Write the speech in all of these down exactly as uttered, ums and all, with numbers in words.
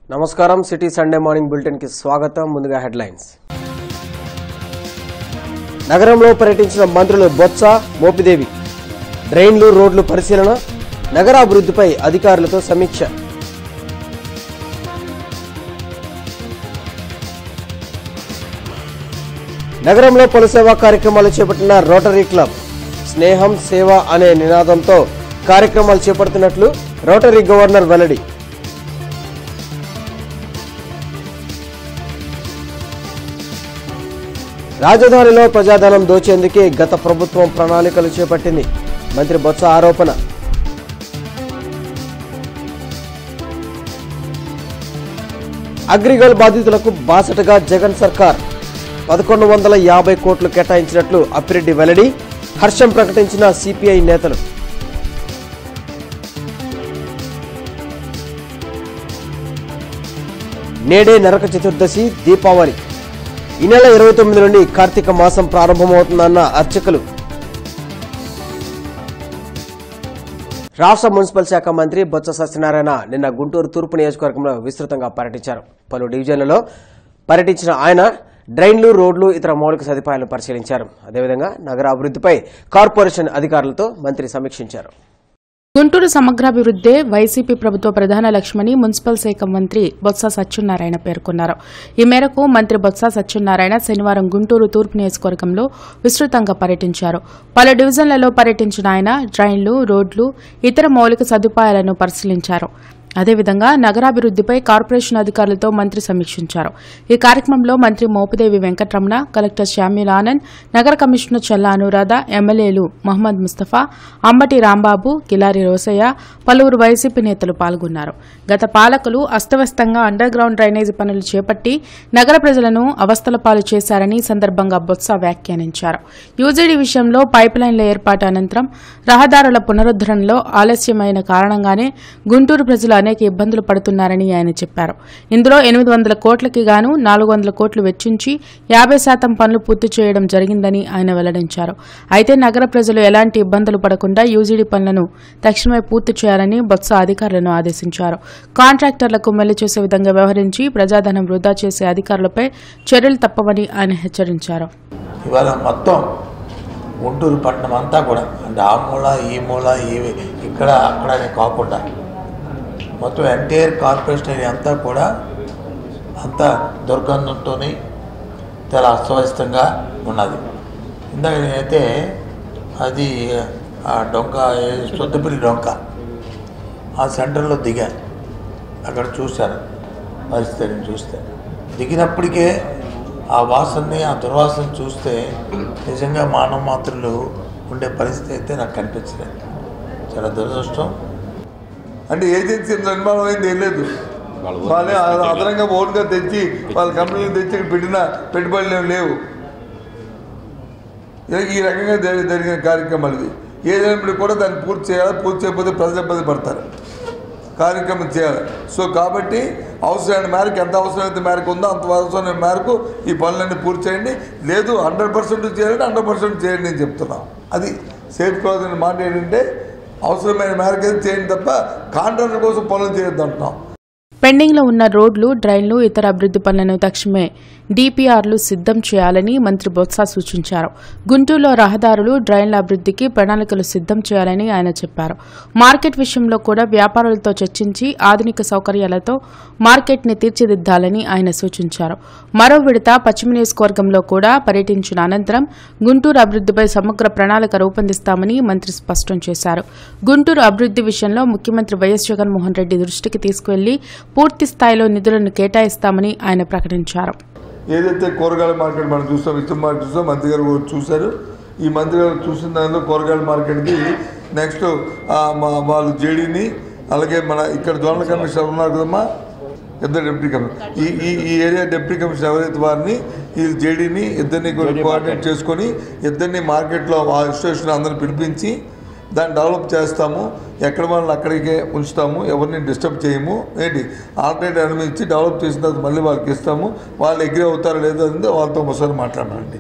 నమస్కారం city Sunday morning bulletin కి స్వాగతం. ముందుగా హెడ్లైన్స్. నగరంలో పర్యటించిన మంత్రులు బొత్స, మోపిదేవి. డ్రైన్లు, రోడ్లు పరిశీలన, నగరాభివృద్ధిపై అధికారులతో సమీక్ష. నగరంలో పలు సేవా కార్యక్రమాలు చేపట్టిన రోటరీ క్లబ్. స్నేహం సేవ అనే నినాదంతో కార్యక్రమాలు చేపడుతున్నట్లు రోటరీ గవర్నర్ వెల్లడి. రాజధానిలో ప్రజాధనం దోచేందుకే గత ప్రభుత్వం ప్రణాళికలు చేపట్టింది. మంత్రి బొత్స ఆరోపణ. అగ్రిగోల్ బాధితులకు బాసటగా జగన్ సర్కార్. పదకొండు వందల యాభై కోట్లు కేటాయించినట్లు అప్పిరెడ్డి వెల్లడి. హర్షం ప్రకటించిన సిపిఐ నేతలు. నేడే నరక చతుర్దశి, దీపావళి. ఈ నెల ఇరవై తొమ్మిది నుండి కార్తీక మాసం ప్రారంభమవుతుందన్న అర్చకులు. రాష్ట్ర మున్సిపల్ శాఖ మంత్రి బొత్స సత్యనారాయణ నిన్న గుంటూరు తూర్పు నియోజకవర్గంలో విస్తృతంగా పర్యటించారు. పలు డివిజన్లలో పర్యటించిన ఆయన డ్రైన్లు, రోడ్లు, ఇతర మౌలిక సదుపాయాలను పరిశీలించారు. అదేవిధంగా నగర అభివృద్ధిపై కార్పొరేషన్ అధికారులతో మంత్రి సమీక్షించారు. గుంటూరు సమగ్రాభివృద్ధే వైసీపీ ప్రభుత్వ ప్రధాన లక్ష్యమని మున్సిపల్ శాఖ మంత్రి బొత్స సత్యనారాయణ పేర్కొన్నారు. ఈ మేరకు మంత్రి బొత్స సత్యనారాయణ శనివారం గుంటూరు తూర్పు నియోజకవర్గంలో విస్తృతంగా పర్యటించారు. పలు డివిజన్లలో పర్యటించిన ఆయన డ్రైన్లు, రోడ్లు, ఇతర మౌలిక సదుపాయాలను పరిశీలించారు. అదేవిధంగా నగరాభివృద్ధిపై కార్పొరేషన్ అధికారులతో మంత్రి సమీక్షించారు. ఈ కార్యక్రమంలో మంత్రి మోపిదేవి వెంకటరమణ, కలెక్టర్ శ్యామ్యుల్ ఆనంద్, నగర కమిషనర్ చల్లా అనురాధ, ఎమ్మెల్యేలు మహమ్మద్ ముస్తఫా, అంబటి రాంబాబు, కిలారి రోసయ్య, పలువురు వైసీపీ నేతలు పాల్గొన్నారు. గత పాలకులు అస్తవ్యస్తంగా అండర్ గ్రౌండ్ డ్రైనేజీ పనులు చేపట్టి నగర ప్రజలను అవస్థల పాలు చేశారని సందర్భంగా బొత్స వ్యాఖ్యానించారు. యూజీడీ విషయంలో పైప్ లైన్ల ఏర్పాటు అనంతరం రహదారుల పునరుద్దరణలో ఆలస్యమైన కారణంగానే గుంటూరు ప్రజలు అనేక ఇబ్బందులు పడుతున్నారని ఆయన చెప్పారు. ఇందులో ఎనిమిది వందల కోట్లకి గాను నాలుగు వందల కోట్లు వెచ్చించి యాభై శాతం పనులు పూర్తి చేయడం జరిగిందని ఆయన వెల్లడించారు. అయితే నగర ప్రజలు ఎలాంటి ఇబ్బందులు పడకుండా యూజీడీ పనులను తక్షణమే పూర్తి చేయాలని బొత్స అధికారులను ఆదేశించారు. కాంట్రాక్టర్లకు మెల్లి చేసే విధంగా వ్యవహరించి ప్రజాధనం వృధా చేసే అధికారులపై చర్యలు తప్పవని ఆయన హెచ్చరించారు. గుంటూరు పట్టణం అంతా కూడా అంటే ఆ మూల ఈ మూల ఈ ఇక్కడ అక్కడనే కాకుండా మొత్తం ఎంటైర్ కార్పొరేషన్ ఏరియా అంతా కూడా అంతా దుర్గంధంతో చాలా అస్తవ్యస్తంగా ఉన్నది. ఇందాక నేనైతే అది ఆ డొంక సొద్దుపిల్లి డొంక ఆ సెంటర్లో దిగాను. అక్కడ చూశాను పరిస్థితిని. చూస్తే దిగినప్పటికే ఆ వాసనని, ఆ దుర్వాసన చూస్తే నిజంగా మానవ మాత్రలు ఉండే పరిస్థితి అయితే నాకు కనిపించలేదు. చాలా దురదృష్టం. అంటే ఏజెన్సీ నిర్మాణం అయింది ఏం లేదు. వాళ్ళే అదనంగా ఓన్గా తెచ్చి వాళ్ళ కంపెనీలు తెచ్చి ఇక్కడ పెట్టిన పెట్టుబడులు ఏమి లేవు. ఈ రకంగా జరిగిన కార్యక్రమాలు ఇది. ఏదైనప్పటికీ కూడా దాన్ని పూర్తి చేయాలి. పూర్తి చేయకపోతే ప్రజలు ఇబ్బంది పడతారు. కార్యక్రమం చేయాలి. సో కాబట్టి అవసరమైన మేరకు ఎంత అవసరమైన మేరకు ఉందో అంత అవసరమైన మేరకు ఈ పనులన్నీ పూర్తి చేయండి. లేదు హండ్రెడ్ పర్సెంట్ చేయాలంటే హండ్రెడ్ పర్సెంట్ చేయండి అని చెప్తున్నాం. అది సేఫ్ కావాల్సిన మాట ఏంటంటే అవసరమైన మేరకు అయితే చేయండి తప్ప కాంట్రాక్టర్ కోసం పనులు చేయొద్దు అంటున్నాం. పెండింగ్లో ఉన్న రోడ్లు, డ్రైన్లు, ఇతర అభివృద్ది పనులను తక్షణమే డీపీఆర్లు సిద్దం చేయాలని మంత్రి బొత్స సూచించారు. గుంటూరులో రహదారులు, డ్రైన్ల అభివృద్దికి ప్రణాళికలు సిద్దం చేయాలని ఆయన చెప్పారు. మార్కెట్ విషయంలో కూడా వ్యాపారులతో చర్చించి ఆధునిక సౌకర్యాలతో మార్కెట్ ని తీర్చిదిద్దాలని ఆయన సూచించారు. మరో విడత పశ్చిమ నియోజకవర్గంలో కూడా పర్యటించిన అనంతరం గుంటూరు అభివృద్దిపై సమగ్ర ప్రణాళిక రూపొందిస్తామని మంత్రి స్పష్టం చేశారు. గుంటూరు అభివృద్ది విషయంలో ముఖ్యమంత్రి వైఎస్ జగన్మోహన్ రెడ్డి దృష్టికి తీసుకువెళ్లి పూర్తి స్థాయిలో నిధులను కేటాయిస్తామని ఆయన ప్రకటించారు. ఏదైతే కూరగాయల మార్కెట్ మనం చూస్తాం, విత్తన మార్కెట్ చూస్తాం, మంత్రి గారు చూశారు. ఈ మంత్రి గారు చూసిన దానిలో కూరగాయల మార్కెట్కి నెక్స్ట్ వాళ్ళు జేడీని అలాగే మన ఇక్కడ జోనల్ కమిషనర్ ఉన్నారు కదమ్మా, ఇద్దరు డిప్యూటీ కమిషనర్, ఈ ఈ ఈ ఏరియా డిప్యూటీ కమిషనర్ ఎవరైతే వారిని ఈ జేడీని ఇద్దరిని కోఆర్డినేట్ చేసుకొని ఇద్దరిని మార్కెట్లో ఆ ఇన్స్టిట్యూషన్ అందరిని పిలిపించి దాన్ని డెవలప్ చేస్తాము. ఎక్కడ వాళ్ళని అక్కడికే ఉంచుతాము, ఎవరిని డిస్టర్బ్ చేయము. ఏంటి ఆల్టర్నేట్ అనుమతి డెవలప్ చేసిన తర్వాత మళ్ళీ వాళ్ళకి ఇస్తాము. వాళ్ళు అగ్రీ అవుతారో లేదో అనేది వాళ్ళతో ఒకసారి మాట్లాడాలండి.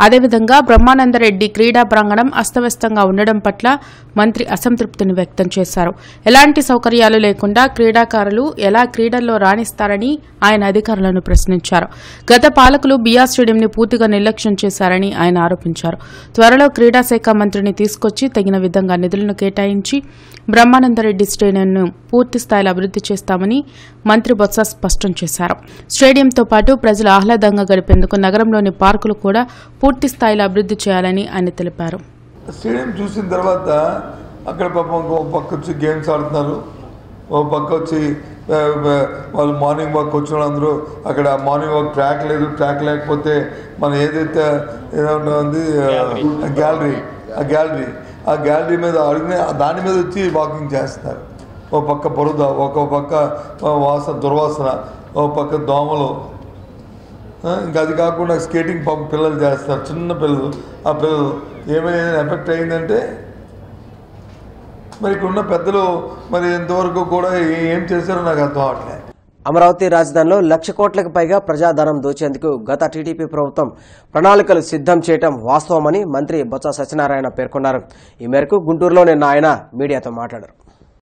అదేవిధంగా బ్రహ్మానందరెడ్డి క్రీడా ప్రాంగణం అస్తవ్యస్తంగా ఉండడం పట్ల మంత్రి అసంతృప్తిని వ్యక్తం చేశారు. ఎలాంటి సౌకర్యాలు లేకుండా క్రీడాకారులు ఎలా క్రీడల్లో రాణిస్తారని ఆయన అధికారులను ప్రశ్నించారు. గత పాలకులు బిఆర్ స్టేడియంని పూర్తిగా నిర్లక్ష్యం చేశారని ఆయన ఆరోపించారు. త్వరలో క్రీడా శాఖ మంత్రిని తీసుకొచ్చి తగిన విధంగా నిధులను కేటాయించి బ్రహ్మానందరెడ్డి స్టేడియంను పూర్తి స్థాయిలో అభివృద్ది చేస్తామని మంత్రి బొత్స స్పష్టం చేశారు. స్టేడియంతో పాటు ప్రజలు ఆహ్లాదంగా గడిపేందుకు నగరంలోని పార్కులు కూడా పూర్తి స్థాయిలో అభివృద్ది చేయాలని ఆయన తెలిపారు. స్టేడియం చూసిన తర్వాత అక్కడ పాపం ఒక పక్క వచ్చి గేమ్స్ ఆడుతున్నారు, ఒక పక్క వచ్చి వాళ్ళు మార్నింగ్ వాక్ వచ్చిన వాళ్ళందరూ అక్కడ మార్నింగ్ వాక్ ట్రాక్ లేదు, ట్రాక్ లేకపోతే మనం ఏదైతే ఏదైనా ఉంది గ్యాలరీ ఆ గ్యాలరీ ఆ గ్యాలరీ మీద అడిగిన దాని మీద వచ్చి వాకింగ్ చేస్తున్నారు. ఒక పక్క బురద, ఒక పక్క వాసన దుర్వాసన, ఒక పక్క దోమలు, ఇంకా అది కాకుండా స్కేటింగ్ పాపం పిల్లలు చేస్తారు, చిన్న పిల్లలు. ఆ పిల్లలు ఏమైనా ఎఫెక్ట్ అయిందంటే మరి ఇక్కడ ఉన్న పెద్దలు మరి ఇంతవరకు కూడా ఏం చేశారో నాకు అర్థం అవట్లేదు. అమరావతి రాజధానిలో లక్ష కోట్లకు పైగా ప్రజాధనం దోచేందుకు గత టీడీపీ ప్రభుత్వం ప్రణాళికలు సిద్ధం చేయడం వాస్తవమని మంత్రి బొత్స సత్యనారాయణ పేర్కొన్నారు. ఈ మేరకు గుంటూరులో నిన్న ఆయన మీడియాతో మాట్లాడారు.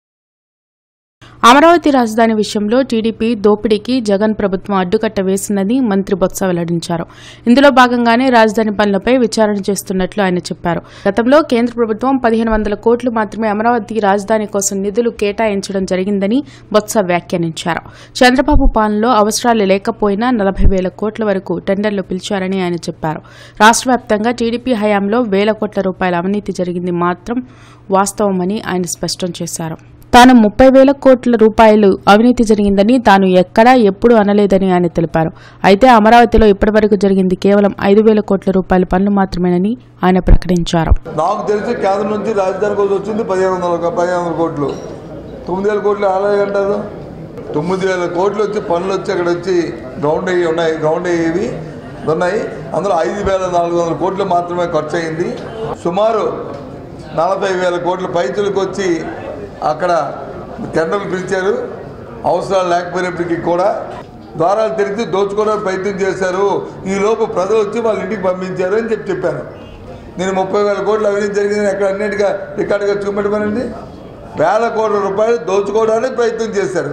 అమరావతి రాజధాని విషయంలో టీడీపీ దోపిడీకి జగన్ ప్రభుత్వం అడ్డుకట్ట వేసిందని మంత్రి బొత్స వెల్లడించారు. ఇందులో భాగంగానే రాజధాని పనులపై విచారణ చేస్తున్నట్లు ఆయన చెప్పారు. గతంలో కేంద్ర ప్రభుత్వం పదిహేను వందల కోట్లు మాత్రమే అమరావతి రాజధాని కోసం నిధులు కేటాయించడం జరిగిందని బొత్స వ్యాఖ్యానించారు. చంద్రబాబు పాలనలో అవసరాలు లేకపోయినా నలభై వేల కోట్ల వరకు టెండర్లు పిలిచారని ఆయన చెప్పారు. రాష్ట్ర వ్యాప్తంగా టీడీపీ హయాంలో వేల కోట్ల రూపాయల అవినీతి జరిగింది మాత్రం వాస్తవమని ఆయన స్పష్టం చేశారు. తాను ముప్పై వేల కోట్ల రూపాయలు అవినీతి జరిగిందని తాను ఎక్కడా ఎప్పుడు అనలేదని ఆయన తెలిపారు. అయితే అమరావతిలో ఇప్పటివరకు జరిగింది కేవలం ఐదు వేల కోట్ల రూపాయల పనులు మాత్రమేనని ఆయన ప్రకటించారు. నాకు తెలిసి కేంద్రం నుంచి రాజధాని కోసం వచ్చింది పదిహేను వందల పదిహేను వందల కోట్లు తొమ్మిది వేల కోట్లు అలాగే అంటారు. తొమ్మిది వేల కోట్లు వచ్చి పనులు వచ్చి అక్కడ వచ్చి గ్రౌండ్ అయ్యి ఉన్నాయి, గ్రౌండ్ అయ్యేవి ఉన్నాయి. అందులో ఐదు వేల నాలుగు వందల కోట్లు మాత్రమే ఖర్చు అయింది. సుమారు నలభై వేల కోట్ల పైచులకు వచ్చి అక్కడ టెండర్లు పిలిచారు. అవసరాలు లేకపోయినప్పటికీ కూడా ద్వారాలు తెరిచి దోచుకోవడానికి ప్రయత్నం చేశారు. ఈ లోపు ప్రజలు వచ్చి వాళ్ళ ఇంటికి పంపించారు అని చెప్పి చెప్పాను. నేను ముప్పై వేల కోట్లు అవినీతి జరిగిందని ఎక్కడ అన్నిటిగా రికార్డుగా చూపెట్టమనండి. వేల కోట్ల రూపాయలు దోచుకోవడానికి ప్రయత్నం చేశారు.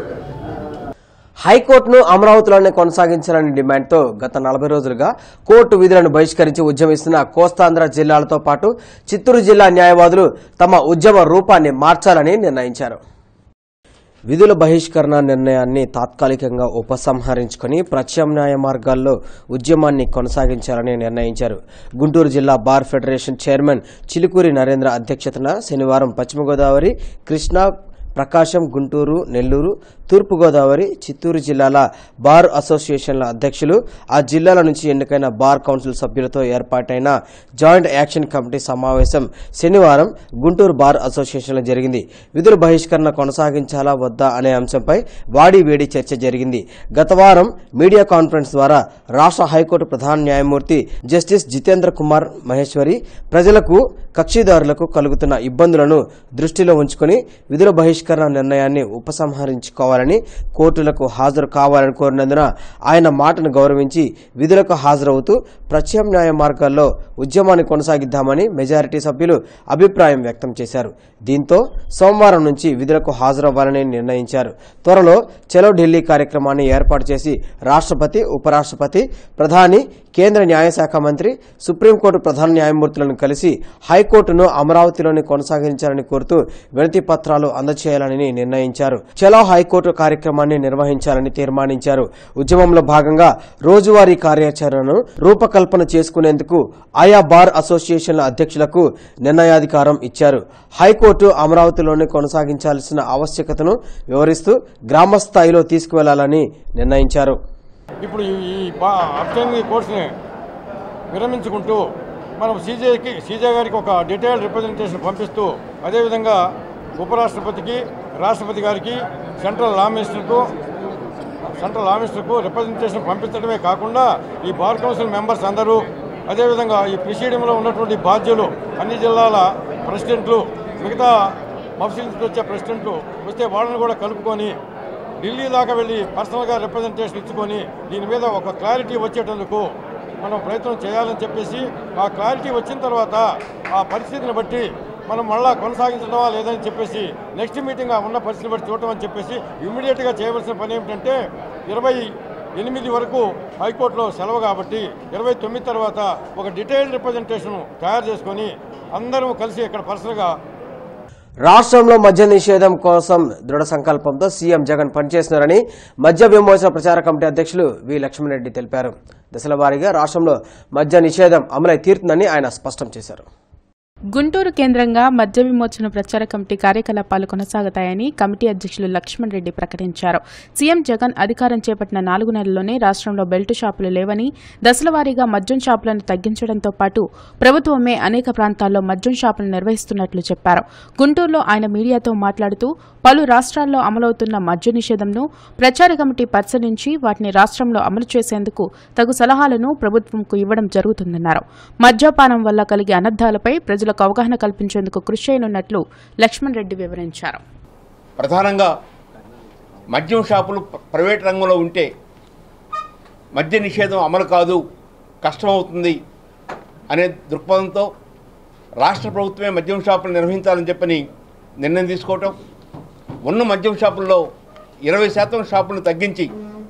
హైకోర్టును అమరావతిలోనే కొనసాగించాలని డిమాండ్తో గత నలభై రోజులుగా కోర్టు విధులను బహిష్కరించి ఉద్యమిస్తున్న కోస్తాంధ్ర జిల్లాలతో పాటు చిత్తూరు జిల్లా న్యాయవాదులు తమ ఉద్యమ రూపాన్ని మార్చాలని నిర్ణయించారు. విధుల బహిష్కరణ నిర్ణయాన్ని తాత్కాలికంగా ఉపసంహరించుకుని ప్రత్యామ్నాయ మార్గాల్లో ఉద్యమాన్ని కొనసాగించాలని నిర్ణయించారు. గుంటూరు జిల్లా bar federation chairman Chilukuri Narendra అధ్యక్షతన శనివారం పశ్చిమ గోదావరి, కృష్ణా, ప్రకాశం, గుంటూరు, నెల్లూరు, తూర్పుగోదావరి, చిత్తూరు జిల్లాల బార్ అసోసియేషన్ల అధ్యక్షులు, ఆ జిల్లాల నుంచి ఎన్నికైన బార్ కౌన్సిల్ సభ్యులతో ఏర్పాటైన జాయింట్ యాక్షన్ కమిటీ సమావేశం శనివారం గుంటూరు బార్ అసోసియేషన్లో జరిగింది. విధుల బహిష్కరణ కొనసాగించాలా వద్దా అనే అంశంపై వాడి వేడి చర్చ జరిగింది. గత వారం మీడియా కాన్ఫరెన్స్ ద్వారా రాష్ట్ర హైకోర్టు ప్రధాన న్యాయమూర్తి జస్టిస్ జితేంద్ర కుమార్ మహేశ్వరి ప్రజలకు, కక్షిదారులకు కలుగుతున్న ఇబ్బందులను దృష్టిలో ఉంచుకుని విధుల బహిష్కరణ నిర్ణయాన్ని ఉపసంహరించుకోవాలని కోర్టులకు హాజరు కావాలని కోరినందున ఆయన మాటను గౌరవించి విధులకు హాజరవుతూ ప్రత్యామ్నాయ మార్గాల్లో ఉద్యమాన్ని కొనసాగిద్దామని మెజారిటీ సభ్యులు అభిప్రాయం వ్యక్తం చేశారు. దీంతో సోమవారం నుంచి విధులకు హాజరవ్వాలని నిర్ణయించారు. త్వరలో చలో ఢిల్లీ కార్యక్రమాన్ని ఏర్పాటు చేసి రాష్ట్రపతి, ఉపరాష్ట్రపతి, ప్రధాని, కేంద్ర న్యాయశాఖ మంత్రి, సుప్రీంకోర్టు ప్రధాన న్యాయమూర్తులను కలిసి హైకోర్టును అమరావతిలోనే కొనసాగించాలని కోరుతూ వినతి పత్రాలు అందజేయాలని నిర్ణయించారు. చలో హైకోర్టు కార్యక్రమాన్ని నిర్వహించాలని తీర్మానించారు. ఉద్యమంలో భాగంగా రోజువారీ కార్యాచరణను రూపకల్పన చేసుకునేందుకు ఆయా బార్ అసోసియేషన్ల అధ్యక్షులకు నిర్ణయాధికారం ఇచ్చారు. హైకోర్టు అమరావతిలోనే కొనసాగించాల్సిన ఆవశ్యకతను వివరిస్తూ గ్రామ స్థాయిలో తీసుకువెళ్లాలని నిర్ణయించారు. ఇప్పుడు ఈ అబ్స్టైనింగ్ కోర్సుని విరమించుకుంటూ మనం సీజేకి సీజే గారికి ఒక డీటెయిల్డ్ రిప్రజెంటేషన్ పంపిస్తూ, అదేవిధంగా ఉపరాష్ట్రపతికి, రాష్ట్రపతి గారికి, సెంట్రల్ లా మినిస్టర్కు సెంట్రల్ లా మినిస్టర్కు రిప్రజెంటేషన్ పంపించడమే కాకుండా ఈ బార్ కౌన్సిల్ మెంబర్స్ అందరూ, అదేవిధంగా ఈ ప్రిసీడియంలో ఉన్నటువంటి బాధ్యులు, అన్ని జిల్లాల ప్రెసిడెంట్లు, మిగతా మఫ్సిల్ నుంచి వచ్చే ప్రెసిడెంట్లు వస్తే వాళ్ళని కూడా కలుపుకొని ఢిల్లీ దాకా వెళ్ళి పర్సనల్గా రిప్రజెంటేషన్ ఇచ్చుకొని దీని మీద ఒక క్లారిటీ వచ్చేటందుకు మనం ప్రయత్నం చేయాలని చెప్పేసి ఆ క్లారిటీ వచ్చిన తర్వాత ఆ పరిస్థితిని బట్టి మనం మళ్ళా కొనసాగించడమా లేదని చెప్పేసి నెక్స్ట్ మీటింగ్ ఆ ఉన్న పరిస్థితిని బట్టి చూడటం అని చెప్పేసి ఇమ్మీడియట్గా చేయవలసిన పని ఏమిటంటే ఇరవై ఎనిమిది వరకు హైకోర్టులో సెలవు కాబట్టి ఇరవై తొమ్మిది తర్వాత ఒక డీటెయిల్డ్ రిప్రజెంటేషన్ తయారు చేసుకొని అందరం కలిసి ఇక్కడ పర్సనల్గా రాష్ట్రంలో మద్య నిషేధం కోసం దృఢ సంకల్పంతో సీఎం జగన్ పనిచేస్తున్నారని మద్య విమోచన ప్రచార కమిటీ అధ్యక్షులు వి లక్ష్మణరెడ్డి తెలిపారు. దశల వారీగా రాష్ట్రంలో మద్య నిషేధం అమలై తీరుతుందని ఆయన స్పష్టం చేశారు. గుంటూరు కేంద్రంగా మద్య విమోచన ప్రచార కమిటీ కార్యకలాపాలు కొనసాగుతాయని కమిటీ అధ్యక్షులు లక్ష్మణ్ రెడ్డి ప్రకటించారు. సీఎం జగన్ అధికారం చేపట్టిన నాలుగు నెలల్లోనే రాష్ట్రంలో బెల్టు షాపులు లేవని, దశలవారీగా మద్యం షాపులను తగ్గించడంతో పాటు ప్రభుత్వమే అనేక ప్రాంతాల్లో మద్యం షాపులు నిర్వహిస్తున్నట్లు చెప్పారు. గుంటూరులో ఆయన మీడియాతో మాట్లాడుతూ పలు రాష్ట్రాల్లో అమలవుతున్న మద్య నిషేధంను ప్రచార కమిటీ పరిశీలించి వాటిని రాష్ట్రంలో అమలు చేసేందుకు తగు సలహాలను ప్రభుత్వంకు ఇవ్వడం జరుగుతుందన్నారు. మద్యపానం వల్ల కలిగే అనర్థాలపై ప్రజలకు అవగాహన కల్పించేందుకు కృషి చేయనున్నట్లు లక్ష్మణ్ రెడ్డి వివరించారు. ప్రధానంగా మద్యం షాపులు ప్రైవేట్ రంగంలో ఉంటే మద్య నిషేధం అమలు కాదు, కష్టమవుతుంది అనే దృక్పథంతో రాష్ట్ర ప్రభుత్వమే మద్యం షాపులు నిర్వహించాలని చెప్పని నిర్ణయం తీసుకోవటం, ఉన్న మద్యం షాపుల్లో ఇరవై శాతం షాపులను తగ్గించి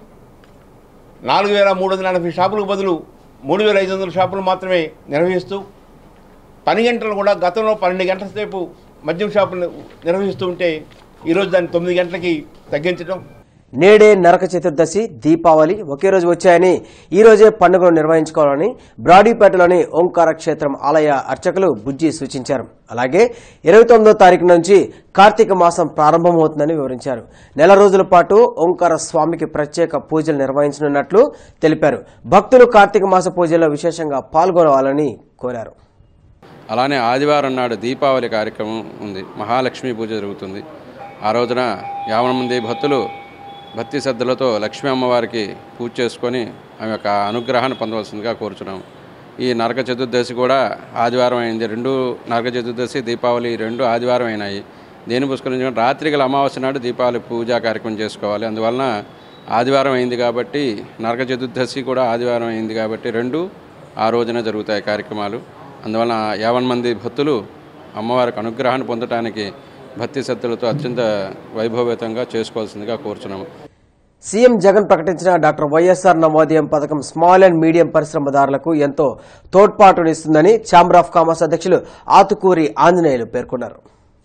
నాలుగు వేల మూడు వందల ఎనభై షాపులకు బదులు మూడు వేల ఐదు వందల షాపులు మాత్రమే నిర్వహిస్తూ పని గంటలు కూడా గతంలో పన్నెండు గంటల సేపు మద్యం షాపులు నిర్వహిస్తూ ఉంటే ఈరోజు దాన్ని తొమ్మిది గంటలకి తగ్గించడం. నేడే నరక చతుర్దశి, దీపావళి ఒకే రోజు వచ్చాయని ఈ రోజే పండుగను నిర్వహించుకోవాలని బ్రాడీపేటలోని ఓంకార క్షేత్రం ఆలయ అర్చకులు బుజ్జి సూచించారు. అలాగే ఇరవై తొమ్మిదో తారీఖు నుంచి కార్తీక మాసం ప్రారంభమవుతుందని వివరించారు. నెల రోజుల పాటు ఓంకార స్వామికి ప్రత్యేక పూజలు నిర్వహించనున్నట్లు తెలిపారు. భక్తులు కార్తీక మాస పూజల్లో విశేషంగా పాల్గొనాలని కోరారు. అలానే ఆదివారం నాడు దీపావళి కార్యక్రమం ఉంది. మహాలక్ష్మి పూజ జరుగుతుంది. ఆ రోజున యావన మంది భక్తులు భక్తి శ్రద్ధలతో లక్ష్మీ అమ్మవారికి పూజ చేసుకొని ఆమె యొక్క అనుగ్రహాన్ని పొందవలసిందిగా కోరుచున్నాము. ఈ నరక చతుర్దశి కూడా ఆదివారం అయింది. రెండు నరక చతుర్దశి, దీపావళి రెండు ఆదివారం అయినాయి. దేని పుష్కరించుకొని రాత్రి గల అమావాస్య నాడు దీపావళి పూజా కార్యక్రమం చేసుకోవాలి. అందువలన ఆదివారం అయింది కాబట్టి నరక చతుర్దశి కూడా ఆదివారం అయింది కాబట్టి రెండు ఆ రోజున జరుగుతాయి కార్యక్రమాలు. అందువలన యావన్ మంది భక్తులు అమ్మవారికి అనుగ్రహాన్ని పొందడానికి భక్తి శ్రద్ధలతో అత్యంత వైభవేతంగా చేసుకోవాల్సిందిగా కోరుచున్నాము. సీఎం జగన్ ప్రకటించిన డాక్టర్ వైఎస్ఆర్ నవోదయం పథకం స్మాల్ అండ్ మీడియం పరిశ్రమదారులకు ఎంతో తోడ్పాటునిస్తుందని ఛాంబర్ ఆఫ్ కామర్స్ అధ్యక్షులు ఆతుకూరి ఆంజనేయులు పేర్కొన్నారు.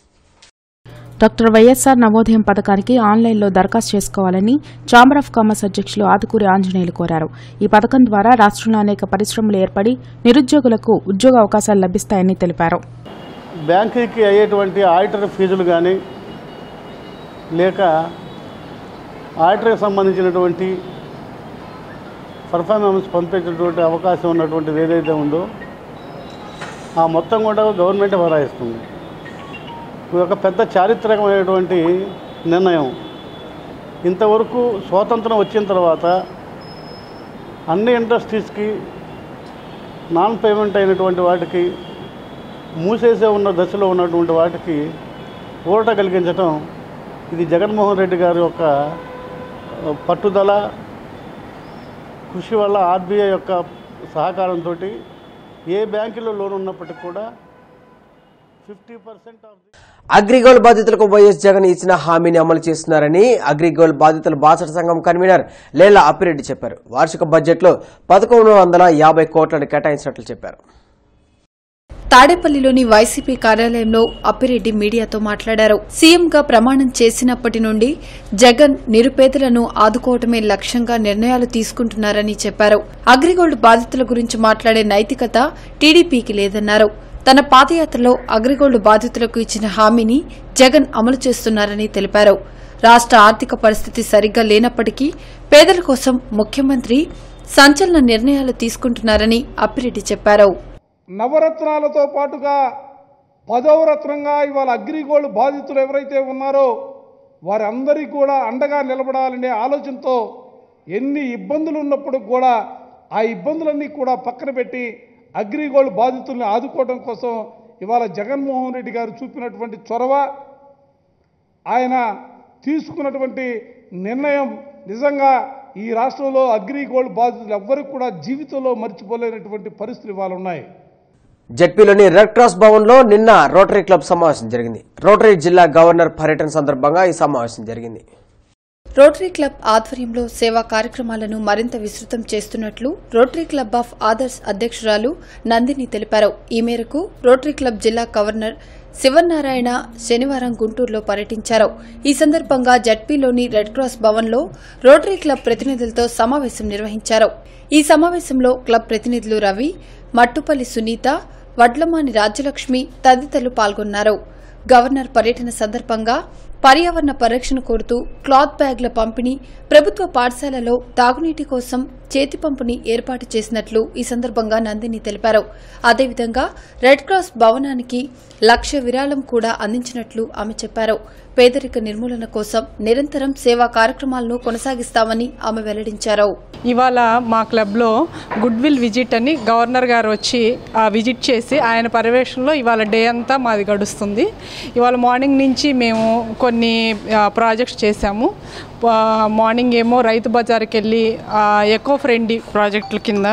డాక్టర్ వైఎస్ఆర్ నవోదయం పథకానికి ఆన్లైన్లో దరఖాస్తు చేసుకోవాలని ఛాంబర్ ఆఫ్ కామర్స్ అధ్యక్షులు ఆతుకూరి ఆంజనేయులు కోరారు. ఈ పథకం ద్వారా రాష్ట్రంలో అనేక పరిశ్రమలు ఏర్పడి నిరుద్యోగులకు ఉద్యోగ అవకాశాలు లభిస్తాయని తెలిపారు. బ్యాంకుకి అయ్యేటువంటి ఆడిటర్ ఫీజులు కానీ లేక ఆడిటర్కి సంబంధించినటువంటి పర్ఫార్మెన్స్ పంపించేటువంటి అవకాశం ఉన్నటువంటిది ఏదైతే ఉందో ఆ మొత్తం కూడా గవర్నమెంటే భరాయిస్తుంది. ఇది ఒక పెద్ద చారిత్రకమైనటువంటి నిర్ణయం. ఇంతవరకు స్వాతంత్రం వచ్చిన తర్వాత అన్ని ఇండస్ట్రీస్కి నాన్ పేమెంట్ అయినటువంటి వాటికి మూసేసే ఉన్న దశలో ఉన్నటువంటి వాటికి ఊరట కలిగించడం ఇది జగన్మోహన్ రెడ్డి గారి యొక్క పట్టుదల, కృషి వల్ల ఆర్బీఐ యొక్క సహకారంతో ఏ బ్యాంకులో లోన్ ఉన్నప్పటికీ కూడా ఫిఫ్టీ పర్సెంట్ ఆఫ్ అగ్రిగోల్డ్ బాధితులకు వైఎస్ జగన్ ఇచ్చిన హామీని అమలు చేస్తున్నారని అగ్రిగోల్డ్ బాధితుల బాసట సంఘం కన్వీనర్ లేళ్ల అప్పిరెడ్డి చెప్పారు. వార్షిక బడ్జెట్లో పదకొండు వందల యాభై కోట్లను కేటాయించినట్లు చెప్పారు. తాడేపల్లిలోని వైసీపీ కార్యాలయంలో అప్పిరెడ్డి మీడియాతో మాట్లాడారు. సీఎంగా ప్రమాణం చేసినప్పటి నుండి జగన్ నిరుపేదలను ఆదుకోవటమే లక్ష్యంగా నిర్ణయాలు తీసుకుంటున్నారని చెప్పారు. అగ్రిగోల్డ్ బాధితుల గురించి మాట్లాడే నైతికత టీడీపీకి లేదన్నారు. తన పాదయాత్రలో అగ్రిగోల్డ్ బాధితులకు ఇచ్చిన హామీని జగన్ అమలు చేస్తున్నారని తెలిపారు. రాష్ట్ర ఆర్థిక పరిస్థితి సరిగ్గా లేనప్పటికీ పేదల కోసం ముఖ్యమంత్రి సంచలన నిర్ణయాలు తీసుకుంటున్నారని అప్పిరెడ్డి చెప్పారు. నవరత్నాలతో పాటుగా పదవ రత్నంగా ఇవాళ అగ్రిగోల్డ్ బాధితులు ఎవరైతే ఉన్నారో వారందరికీ కూడా అండగా నిలబడాలనే ఆలోచనతో ఎన్ని ఇబ్బందులు ఉన్నప్పుడు కూడా ఆ ఇబ్బందులన్నీ కూడా పక్కన పెట్టి అగ్రిగోల్డ్ బాధితుల్ని ఆదుకోవడం కోసం ఇవాళ జగన్మోహన్ రెడ్డి గారు చూపినటువంటి చొరవ, ఆయన తీసుకున్నటువంటి నిర్ణయం నిజంగా ఈ రాష్ట్రంలో అగ్రిగోల్డ్ బాధితులు ఎవ్వరికి కూడా జీవితంలో మర్చిపోలేనటువంటి పరిస్థితులు ఇవాళ ఉన్నాయి. జెడ్పీలోని రెడ్ క్రాస్ భవన్లో నిన్న రోటరీ క్లబ్ సమావేశం జరిగింది. రోటరీ జిల్లా గవర్నర్ పర్యటన సందర్భంగా ఈ సమావేశం జరిగింది. రోటరీ క్లబ్ ఆధ్వర్యంలో సేవా కార్యక్రమాలను మరింత విస్తృతం చేస్తున్నట్లు రోటరీ క్లబ్ ఆఫ్ ఆదర్స్ అధ్యక్షురాలు నందిని తెలిపారు. ఈ మేరకు రోటరీ క్లబ్ జిల్లా గవర్నర్ శివనారాయణ శనివారం గుంటూరులో పర్యటించారు. ఈ సందర్భంగా జడ్పీలోని రెడ్ క్రాస్ భవన్లో రోటరీ క్లబ్ ప్రతినిధులతో సమావేశం నిర్వహించారు. ఈ సమావేశంలో క్లబ్ ప్రతినిధులు రవి, మట్టుపల్లి సునీత, వడ్లమాని రాజ్యలక్ష్మి తదితరులు పాల్గొన్నారు. గవర్నర్ పర్యటన సందర్భంగా పర్యావరణ పరిరక్షణ కోరుతూ క్లాత్ బ్యాగ్ల పంపిణీ, ప్రభుత్వ పాఠశాలలో తాగునీటి కోసం చేతి పంపుని ఏర్పాటు చేసినట్లు ఈ సందర్భంగా నందిని తెలిపారు. అదేవిధంగా రెడ్ క్రాస్ భవనానికి లక్ష విరాళం కూడా అందించినట్లు ఆమె చెప్పారు. పేదరిక నిర్మూలన కోసం నిరంతరం సేవా కార్యక్రమాలను కొనసాగిస్తామని ఆమె వెల్లడించారు. ఇవాళ మా క్లబ్లో గుడ్ విల్ విజిట్ అని గవర్నర్ గారు వచ్చి విజిట్ చేసి ఆయన పర్యవేక్షణలో ఇవాళ డే అంతా మాది గడుస్తుంది. ఇవాళ మార్నింగ్ నుంచి మేము కొన్ని ప్రాజెక్ట్స్ చేశాము. మార్నింగ్ ఏమో రైతు బజార్కి వెళ్ళి ఎకో ఫ్రెండ్లీ ప్రాజెక్టుల కింద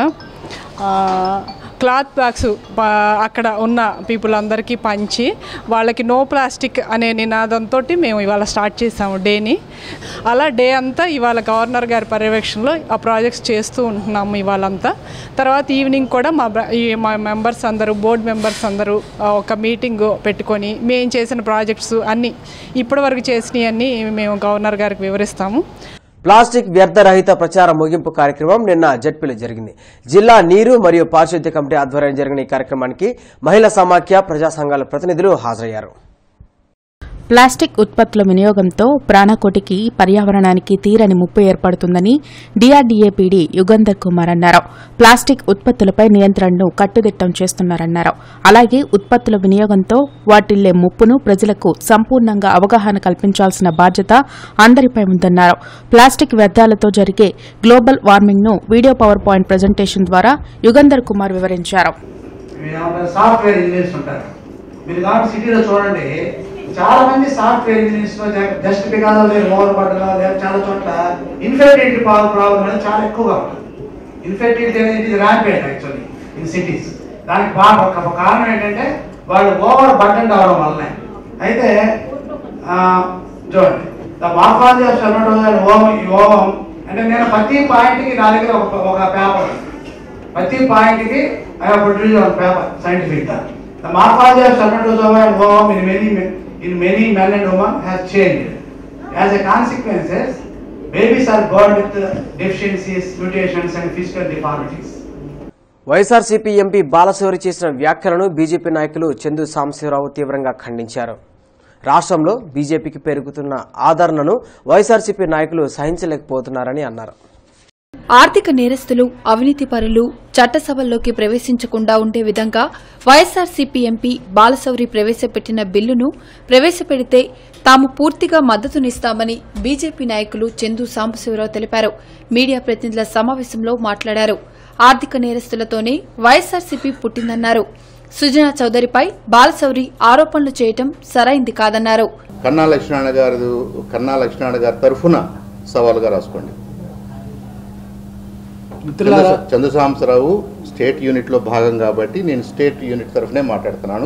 క్లాత్ బ్యాగ్స్ అక్కడ ఉన్న పీపుల్ అందరికీ పంచి వాళ్ళకి నో ప్లాస్టిక్ అనే నినాదంతో మేము ఇవాళ స్టార్ట్ చేసాము డేని. అలా డే అంతా ఇవాళ గవర్నర్ గారి పర్యవేక్షణలో ఆ ప్రాజెక్ట్స్ చేస్తూ ఉంటున్నాము ఇవాళంతా. తర్వాత ఈవినింగ్ కూడా మా మా మెంబర్స్ అందరూ బోర్డు మెంబర్స్ అందరూ ఒక మీటింగ్ పెట్టుకొని మేము చేసిన ప్రాజెక్ట్స్ అన్నీ ఇప్పటివరకు చేసినవి అన్నీ మేము గవర్నర్ గారికి వివరిస్తాము. ప్లాస్టిక్ వ్యర్థరహిత ప్రచార ముగింపు కార్యక్రమం నిన్న జడ్పీలో జరిగింది. జిల్లా నీరు మరియు పారిశుద్ధ్య కమిటీ ఆధ్వర్యంలో జరిగిన ఈ కార్యక్రమానికి మహిళా సమాఖ్య, ప్రజా సంఘాల ప్రతినిధులు హాజరయ్యారు. ప్లాస్టిక్ ఉత్పత్తుల వినియోగంతో ప్రాణకోటికి, పర్యావరణానికి తీరని ముప్పు ఏర్పడుతుందని డీఆర్డీఏ పీడీ యుగంధర్ కుమార్ అన్నారు. ప్లాస్టిక్ ఉత్పత్తులపై నియంత్రణను కట్టుదిట్టం చేస్తున్నారన్నారు. అలాగే ఉత్పత్తుల వినియోగంతో వాటిల్లే ముప్పును ప్రజలకు సంపూర్ణంగా అవగాహన కల్పించాల్సిన బాధ్యత అందరిపై ఉందన్నారు. ప్లాస్టిక్ వ్యర్థాలతో జరిగే గ్లోబల్ వార్మింగ్ ను వీడియో పవర్ పాయింట్ ప్రజెంటేషన్ ద్వారా యుగంధర్ కుమార్ వివరించారు. చాలా మంది సాఫ్ట్వేర్ ఇంజనీర్స్ లో just because of their over burden లేదా చాలా చోట్ల ఇన్ఫెర్టిలిటీ ప్రాబ్లం అనేది చాలా ఎక్కువగా ఉంటుంది. ఇన్ఫెర్టిలిటీ అనేది ర్యాంపేట్ యాక్చువల్లీ ఇన్ సిటీస్. దానికి బాగా ఒక కారణం ఏంటంటే వాళ్ళు ఓవర్ బర్డన్ అవడం వల్లనే. అయితే చూడండి, the morphology of spermatozoid ovum ovum అంటే నేను ప్రతి పాయింట్కి నా దగ్గర ఒక ఒక పేపర్, ప్రతి పాయింట్కి I have produce one paper scientific గా. The morphology of spermatozoid ovum in many in many men and women has changed. As a consequence, babies are born with deficiencies, mutations and physical deformities. YSRCP MP Balashowry చేసిన వ్యాఖ్యలను BJP నాయకులు చందు సాంబశివరావు తీవ్రంగా ఖండించారు. రాష్ట్రంలో బీజేపీకి పెరుగుతున్న ఆదరణను వైఎస్ఆర్సీపీ నాయకులు సహించలేకపోతున్నారని అన్నారు. ఆర్థిక నేరస్తులు, అవినీతి పరులు చట్టసభల్లోకి ప్రవేశించకుండా ఉండే విధంగా వైఎస్సార్సీపీ ఎంపీ బాలశౌరి ప్రవేశపెట్టిన బిల్లును ప్రవేశపెడితే తాము పూర్తిగా మద్దతునిస్తామని బీజేపీ నాయకులు చందు సాంబశివరావు తెలిపారు. మీడియా ప్రతినిధుల సమావేశంలో మాట్లాడారు. ఆర్థిక నేరస్తులతోనే వైఎస్సార్సీపీ పుట్టిందన్నారు. సుజనా చౌదరిపై బాలశౌరి ఆరోపణలు చేయటం సరైంది కాదన్నారు. కన్నా లక్ష్మణ గారు కన్నా లక్ష్మణ గారి తరఫున సవాలుగా రాసుకోండి. చందు సాంబశివరావు స్టేట్ యూనిట్లో భాగం కాబట్టి నేను స్టేట్ యూనిట్ తరఫునే మాట్లాడుతున్నాను.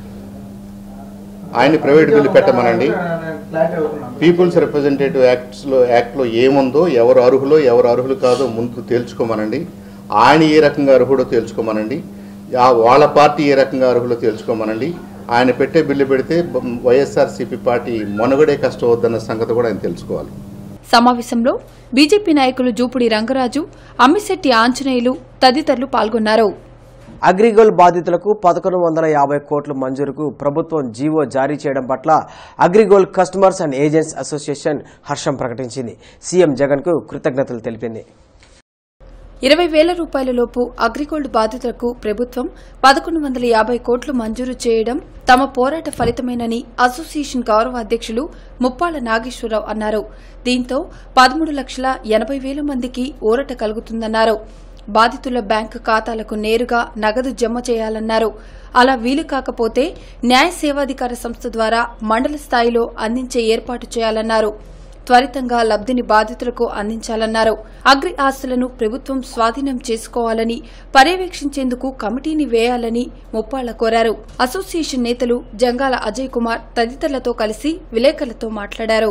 ఆయన ప్రైవేట్ బిల్లు పెట్టమనండి. పీపుల్స్ రిప్రజెంటేటివ్ యాక్ట్స్లో యాక్ట్లో ఏముందో, ఎవరు అర్హులో ఎవరు అర్హులు కాదో ముందు తేల్చుకోమనండి. ఆయన ఏ రకంగా అర్హుడో తేల్చుకోమనండి. వాళ్ళ పార్టీ ఏ రకంగా అర్హులో తేల్చుకోమనండి. ఆయన పెట్టే బిల్లు పెడితే వైఎస్ఆర్సీపీ పార్టీ మనుగడే కష్టం వద్దన్న సంగతి కూడా ఆయన తెలుసుకోవాలి. సమావేశంలో బీజేపీ నాయకులు జూపుడి రంగరాజు, అమ్మిశెట్టి ఆంజనేయులు తదితరులు పాల్గొన్నారు. అగ్రిగోల్డ్ బాధితులకు పదకొండు వందల యాభై కోట్ల మంజూరుకు ప్రభుత్వం జీవో జారీ చేయడం పట్ల AgriGold customers and agents association హర్షం ప్రకటించింది. సీఎం జగన్ కు కృతజ్ఞతలు తెలిపింది. ఇరవై వేల రూపాయల లోపు అగ్రిగోల్డ్ బాధితులకు ప్రభుత్వం పదకొండు వందల యాభై కోట్లు మంజూరు చేయడం తమ పోరాట ఫలితమేనని అసోసియేషన్ గౌరవ అధ్యక్షులు ముప్పాళ్ల నాగేశ్వరరావు అన్నారు. దీంతో పదమూడు లక్షల ఎనభై వేల మందికి ఊరట కలుగుతుందన్నారు. బాధితుల బ్యాంకు ఖాతాలకు నేరుగా నగదు జమ చేయాలన్నారు. అలా వీలు కాకపోతే న్యాయ సేవాధికార సంస్థ ద్వారా మండల స్థాయిలో అందించే ఏర్పాటు చేయాలన్నారు. త్వరితంగా లబ్ధిని బాధితులకు అందించాలన్నారు. అగ్రి ఆస్తులను ప్రభుత్వం స్వాధీనం చేసుకోవాలని, పర్యవేక్షించేందుకు కమిటీని వేయాలని ముప్పాళ్ల కోరారు. అసోసియేషన్ నేతలు జంగాల అజయ్ కుమార్ తదితరులతో కలిసి విలేకరులతో మాట్లాడారు.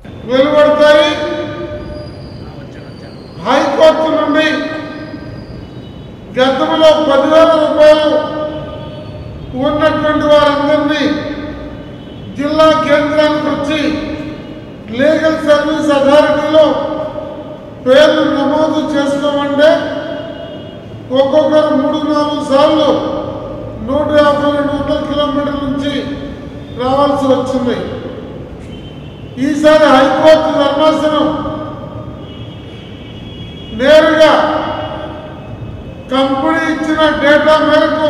హైకోర్టు నుండి గతంలో పదివేల రూపాయలు ఉన్నటువంటి వారందరినీ జిల్లా కేంద్రానికి వచ్చి లీగల్ సర్వీస్ అథారిటీలో పేర్లు నమోదు చేసుకోమంటే ఒక్కొక్కరు మూడు నాలుగు సార్లు నూట యాభై రెండు వందల కిలోమీటర్ల నుంచి రావాల్సి వచ్చింది. ఈసారి హైకోర్టు ధర్మాసనం నేరుగా కంపెనీ ఇచ్చిన డేటా మేరకు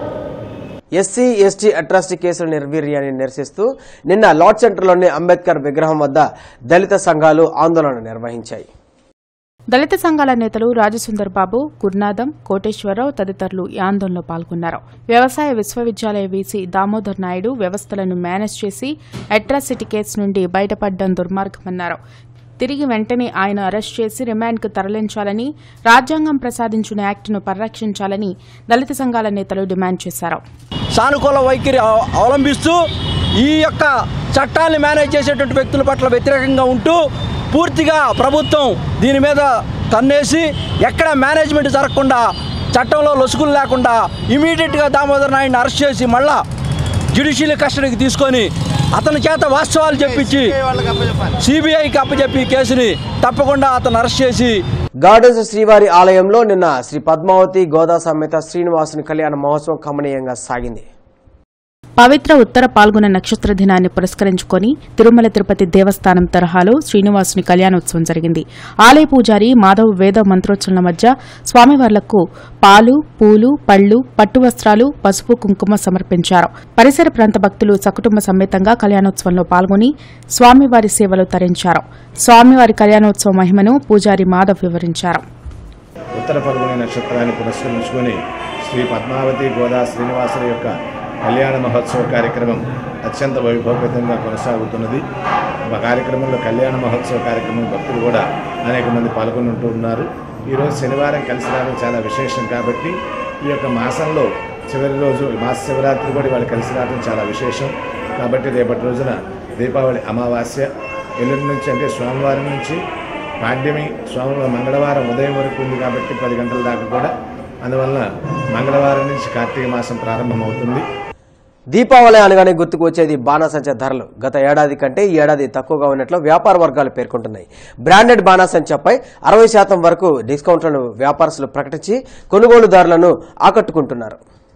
ఎస్సీ ఎస్టీ అట్రాసిటీ కేసుల నిర్వీర్యాన్ని నిరసిస్తూ నిన్న లార్డ్ సెంటర్లోని అంబేద్కర్ విగ్రహం వద్ద దళిత సంఘాలు ఆందోళన నిర్వహించాయి. దళిత సంఘాల నేతలు రాజసుందర్ బాబు, గురునాథం, కోటేశ్వరరావు తదితరులు ఈ ఆందోళనలో పాల్గొన్నారు. వ్యవసాయ విశ్వవిద్యాలయ వీసీ దామోదర్ నాయుడు వ్యవస్థలను మేనేజ్ చేసి అట్రాసిటీ కేసు నుండి బయటపడ్డం దుర్మార్గమన్నారు. తిరిగి వెంటనే ఆయన అరెస్ట్ చేసి రిమాండ్కు తరలించాలని, రాజ్యాంగం ప్రసాదించిన యాక్టును పరిరక్షించాలని దళిత సంఘాల నేతలు డిమాండ్ చేశారు. సానుకూల వైఖరి అవలంబిస్తూ ఈ యొక్క చట్టాన్ని మేనేజ్ చేసేటువంటి వ్యక్తుల పట్ల వ్యతిరేకంగా ఉంటూ పూర్తిగా ప్రభుత్వం దీని మీద కన్నేసి ఎక్కడ మేనేజ్మెంట్ జరగకుండా, చట్టంలో లొసుగులు లేకుండా ఇమీడియట్గా దామోదర్ నాయుడిని అరెస్ట్ చేసి మళ్ళా జ్యుడిషియల్ కస్టడీకి తీసుకొని అతని చేత వాస్తవాలు చెప్పించి సిబిఐకి అప్పచెప్పి కేసుని తప్పకుండా అతను అరెస్ట్ చేసి గార్డెన్స్ శ్రీవారి ఆలయంలో నిన్న శ్రీ పద్మావతి గోదా సమేత శ్రీనివాసుని కళ్యాణ మహోత్సవం కమనీయంగా సాగింది. పవిత్ర ఉత్తర పాల్గొన నక్షత్ర దినాన్ని పురస్కరించుకొని తిరుమల తిరుపతి దేవస్థానం తరహాలో శ్రీనివాసుని కళ్యాణోత్సవం జరిగింది. ఆలయ పూజారి మాధవ్ వేద మంత్రోచ్చరణల మధ్య స్వామివార్లకు పాలు, పూలు, పళ్లు, పట్టు వస్త్రాలు, పసుపు, కుంకుమ సమర్పించారు. పరిసర ప్రాంత భక్తులు సకుటుంబ సమేతంగా కళ్యాణోత్సవంలో పాల్గొని స్వామివారి సేవలు తరించారు. స్వామివారి కళ్యాణోత్సవ మహిమను పూజారి మాధవ్ వివరించారు. ఉత్తర పాల్గొన నక్షత్రాన్ని పురస్కరించుకొని శ్రీ పద్మావతి గోదా శ్రీనివాసుల యొక్క కళ్యాణ మహోత్సవ కార్యక్రమం అత్యంత వైభవపేతంగా కొనసాగుతున్నది. మా కార్యక్రమంలో కళ్యాణ మహోత్సవ కార్యక్రమం భక్తులు కూడా అనేక మంది పాల్గొంటూ ఉన్నారు. ఈరోజు శనివారం కలిసి రావడం చాలా విశేషం కాబట్టి ఈ యొక్క మాసంలో చివరి రోజు మాస శివరాత్రి కూడా వాళ్ళు కలిసి రావడం చాలా విశేషం కాబట్టి రేపటి రోజున దీపావళి అమావాస్య, ఎల్లుండి నుంచి అంటే సోమవారం నుంచి పాడ్యమి సోమవారం మంగళవారం ఉదయం వరకు ఉంది కాబట్టి పది గంటల దాకా కూడా, అందువల్ల మంగళవారం నుంచి కార్తీక మాసం ప్రారంభమవుతుంది. దీపావళి అనగానే గుర్తుకు వచ్చేది బాణాసంచా ధరలు గత ఏడాది కంటే ఈ ఏడాది తక్కువగా ఉన్నట్లు వ్యాపార వర్గాలు పేర్కొంటున్నాయి. బ్రాండెడ్ బాణాసంచాపై అరవై శాతం వరకు డిస్కౌంట్లను వ్యాపారస్తులు ప్రకటించి కొనుగోలుదారులను ఆకట్టుకుంటున్నారు.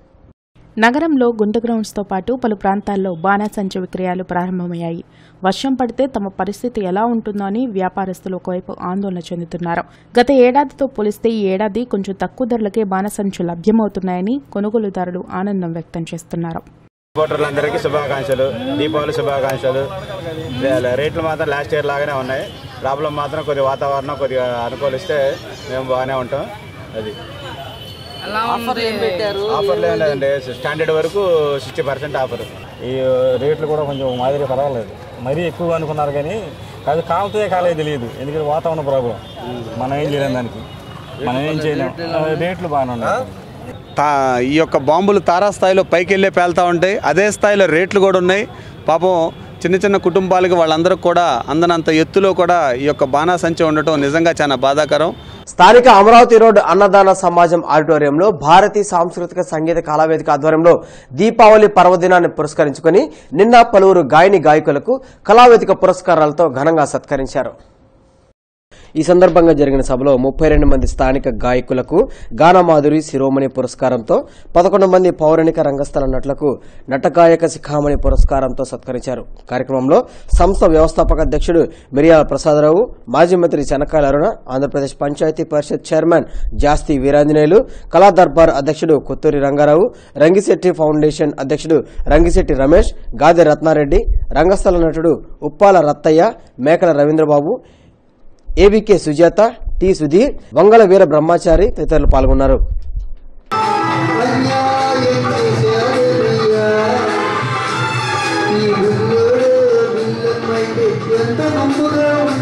నగరంలో గుంట గ్రౌండ్స్తో పాటు పలు ప్రాంతాల్లో బాణాసంచా విక్రయాలు ప్రారంభమయ్యాయి. వర్షం పడితే తమ పరిస్థితి ఎలా ఉంటుందో అని వ్యాపారస్తులు ఒకవైపు ఆందోళన చెందుతున్నారు. గత ఏడాదితో పోలిస్తే ఈ ఏడాది కొంచెం తక్కువ ధరలకే బాణాసంచులు లభ్యమవుతున్నాయని కొనుగోలుదారులు ఆనందం వ్యక్తం చేస్తున్నారు. ఓటర్లందరికీ శుభాకాంక్షలు, దీపావళి శుభాకాంక్షలు. రేట్లు మాత్రం లాస్ట్ ఇయర్ లాగానే ఉన్నాయి. ప్రాబ్లం మాత్రం కొద్దిగా వాతావరణం కొద్దిగా అనుకూలిస్తే మేము బాగానే ఉంటాం. అది ఆఫర్లు ఏం లేదండి, స్టాండర్డ్ వరకు సిక్స్టీ పర్సెంట్ ఆఫర్. ఈ రేట్లు కూడా కొంచెం మాదిరి పర్వాలేదు, మరీ ఎక్కువగా అనుకున్నారు కానీ అది కాలుతే కాలేదు తెలియదు. ఎందుకంటే వాతావరణ ప్రాబ్లం, మనం ఏం చేయలేం దానికి, మనం ఏం చేయలేం. రేట్లు బాగానే ఉన్నాయి. తా ఈ యొక్క బాంబులు తారాస్థాయిలో పైకి వెళ్ళే పేలుతూ ఉంటాయి, అదే స్థాయిలో రేట్లు కూడా ఉన్నాయి. పాపం చిన్న చిన్న కుటుంబాలకి వాళ్ళందరూ కూడా అందనంత ఎత్తులో కూడా ఈ యొక్క బాణాసంచా ఉండటం నిజంగా చాలా బాధాకరం. స్థానిక అమరావతి రోడ్ అన్నదాన సమాజం ఆడిటోరియంలో భారతీయ సాంస్కృతిక సంగీత కళావేదిక ఆధ్వర్యంలో దీపావళి పర్వదినాన్ని పురస్కరించుకుని నిన్న పలువురు గాయని గాయకులకు కళావేదిక పురస్కారాలతో ఘనంగా సత్కరించారు. ఈ సందర్భంగా జరిగిన సభలో ముప్పై రెండు మంది స్థానిక గాయకులకు గానమాధురి శిరోమణి పురస్కారంతో, పదకొండు మంది పౌరాణిక రంగస్థల నటులకు నటగాయక శిఖామణి పురస్కారంతో సత్కరించారు. కార్యక్రమంలో సంస్థ వ్యవస్థాపక అధ్యక్షుడు మిరియాల ప్రసాదరావు, మాజీ మంత్రి చెనకాయల అరుణ, ఆంధ్రప్రదేశ్ పంచాయతీ పరిషత్ చైర్మన్ జాస్తి వీరాంజనేయులు, కళా దర్బార్ అధ్యక్షుడు కొత్తూరి రంగారావు, రంగిశెట్టి ఫౌండేషన్ అధ్యక్షుడు రంగిశెట్టి రమేష్, గాదె రత్నారెడ్డి, రంగస్థల నటుడు ఉప్పాల రత్తయ్య, మేకల రవీంద్రబాబు, ఏవికే సుజాత, టి సుధీర్, వంగల వీర బ్రహ్మచారి తదితరులు పాల్గొన్నారు. ఎంత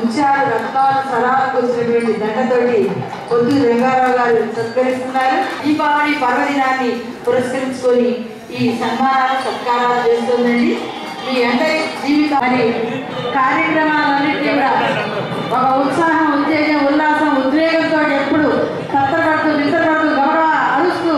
ముత్యాలు రత్నాలు సరాలకు వచ్చినటువంటి దండతోటి పొద్దు రంగారావు గారు సత్కరిస్తున్నారు. దీపావళి పర్వదినాన్ని పురస్కరించుకొని ఈ సన్మానాలు సత్కారాలు చేస్తుందండి. మీ అందరి జీవితం అని కార్యక్రమాలన్నింటినీ కూడా ఒక ఉత్సాహం, ఉత్తేజం, ఉల్లాసం, ఉద్వేగంతో ఎప్పుడు తత్తపడుతూ నిద్రపడుతూ గౌరవ అరుస్తూ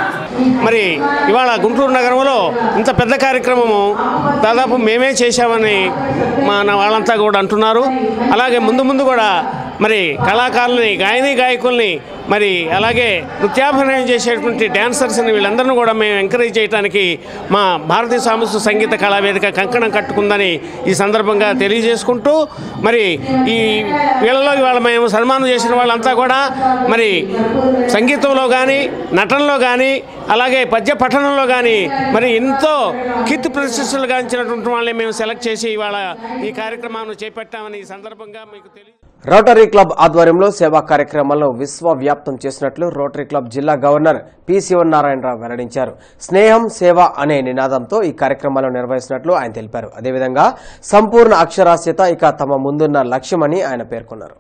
మరి ఇవాళ గుంటూరు నగరంలో ఇంత పెద్ద కార్యక్రమము దాదాపు మేమే చేశామని మన వాళ్ళంతా కూడా అంటున్నారు. అలాగే ముందు ముందు కూడా మరి కళాకారుల్ని, గాయని గాయకుల్ని, మరి అలాగే నృత్యాభినయం చేసేటువంటి డ్యాన్సర్స్ని వీళ్ళందరినీ కూడా మేము ఎంకరేజ్ చేయడానికి మా భారతీయ సాంస్కృతిక సంగీత కళావేదిక కంకణం కట్టుకుందని ఈ సందర్భంగా తెలియజేసుకుంటూ, మరి ఈ వీళ్ళలో ఇవాళ మేము సన్మానం చేసిన వాళ్ళంతా కూడా మరి సంగీతంలో కానీ, నటనలో కానీ, అలాగే పద్య పఠనంలో కానీ మరి ఎంతో కీర్తి ప్రతిష్టలు గాంచినటువంటి వాళ్ళని మేము సెలెక్ట్ చేసి ఇవాళ ఈ కార్యక్రమాన్ని చేపట్టామని ఈ సందర్భంగా మీకు తెలియ రోటరీ క్లబ్ ఆధ్వర్యంలో సేవా కార్యక్రమాలను విశ్వవ్యాప్తం చేసినట్లు రోటరీ క్లబ్ జిల్లా గవర్నర్ పి శివనారాయణరావు వెల్లడించారు. స్నేహం సేవ అనే నినాదంతో ఈ కార్యక్రమాలను నిర్వహిస్తున్నట్లు ఆయన తెలిపారు. అదేవిధంగా సంపూర్ణ అక్షరాస్యత ఇక తమ ముందున్న లక్ష్యమని ఆయన పేర్కొన్నారు.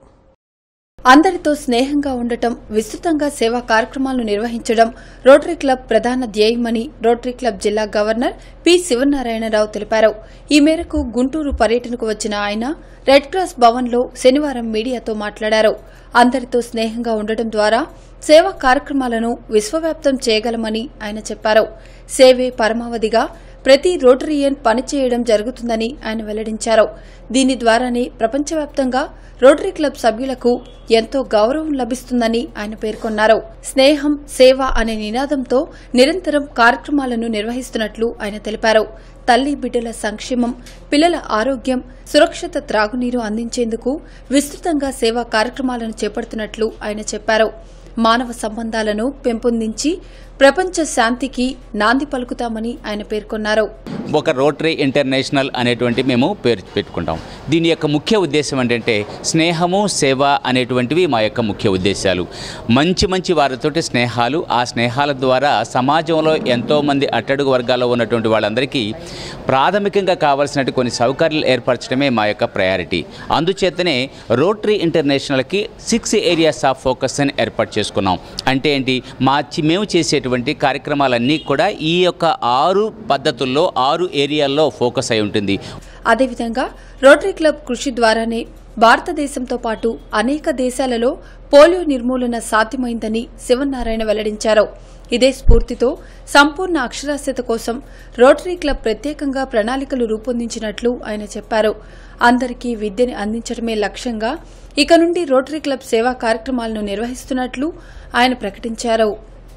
అందరితో స్నేహంగా ఉండటం, విస్తృతంగా సేవా కార్యక్రమాలను నిర్వహించడం రోటరీ క్లబ్ ప్రధాన ధ్యేయమని రోటరీ క్లబ్ జిల్లా గవర్నర్ పి శివనారాయణరావు తెలిపారు. ఈ మేరకు గుంటూరు పర్యటనకు వచ్చిన ఆయన రెడ్ క్రాస్ భవన్లో శనివారం మీడియాతో మాట్లాడారు. అందరితో స్నేహంగా ఉండటం ద్వారా సేవా కార్యక్రమాలను విశ్వవ్యాప్తం చేయగలమని ఆయన చెప్పారు. సేవే పరమావధిగా ప్రతి రోటరియన్ పనిచేయడం జరుగుతుందని ఆయన వెల్లడించారు. దీని ద్వారానే ప్రపంచవ్యాప్తంగా రోటరీ క్లబ్ సభ్యులకు ఎంతో గౌరవం లభిస్తుందని ఆయన పేర్కొన్నారు. స్నేహం సేవ అనే నినాదంతో నిరంతరం కార్యక్రమాలను నిర్వహిస్తున్నట్లు ఆయన తెలిపారు. తల్లి బిడ్డల సంక్షేమం, పిల్లల ఆరోగ్యం, సురక్షిత త్రాగునీరు అందించేందుకు విస్తృతంగా సేవా కార్యక్రమాలను చేపడుతున్నట్లు ఆయన చెప్పారు. మానవ సంబంధాలను పెంపొందించి ప్రపంచ శాంతికి నాంది పలుకుతామని ఆయన పేర్కొన్నారు. ఒక రోటరీ ఇంటర్నేషనల్ అనేటువంటి మేము పేరు పెట్టుకుంటాం. దీని యొక్క ముఖ్య ఉద్దేశం ఏంటంటే స్నేహము సేవ అనేటువంటివి మా యొక్క ముఖ్య ఉద్దేశాలు. మంచి మంచి వారితోటి స్నేహాలు, ఆ స్నేహాల ద్వారా సమాజంలో ఎంతోమంది అట్టడుగు వర్గాల్లో ఉన్నటువంటి వాళ్ళందరికీ ప్రాథమికంగా కావాల్సినటువంటి కొన్ని సౌకర్యాలు ఏర్పరచడమే మా యొక్క ప్రయారిటీ. అందుచేతనే రోటరీ ఇంటర్నేషనల్కి సిక్స్ ఏరియాస్ ఆఫ్ ఫోకస్ అని ఏర్పాటు చేసుకున్నాం. అంటే ఏంటి, మా మేము చేసేటువంటి కార్యక్రమాలన్నీ కూడా ఈ యొక్క ఆరు పద్ధతుల్లో, ఆరు ఏరియాల్లో ఫోకస్ అయి ఉంటుంది. అదేవిధంగా రోటరీ క్లబ్ కృషి ద్వారానే భారతదేశంతో పాటు అనేక దేశాలలో పోలియో నిర్మూలన సాధ్యమైందని శివనారాయణ వెల్లడించారు. ఇదే స్ఫూర్తితో సంపూర్ణ అక్షరాస్యత కోసం రోటరీ క్లబ్ ప్రత్యేకంగా ప్రణాళికలు రూపొందించినట్లు ఆయన చెప్పారు. అందరికీ విద్యని అందించడమే లక్ష్యంగా ఇక నుండి రోటరీ క్లబ్ సేవా కార్యక్రమాలను నిర్వహిస్తున్నట్లు ఆయన ప్రకటించారు.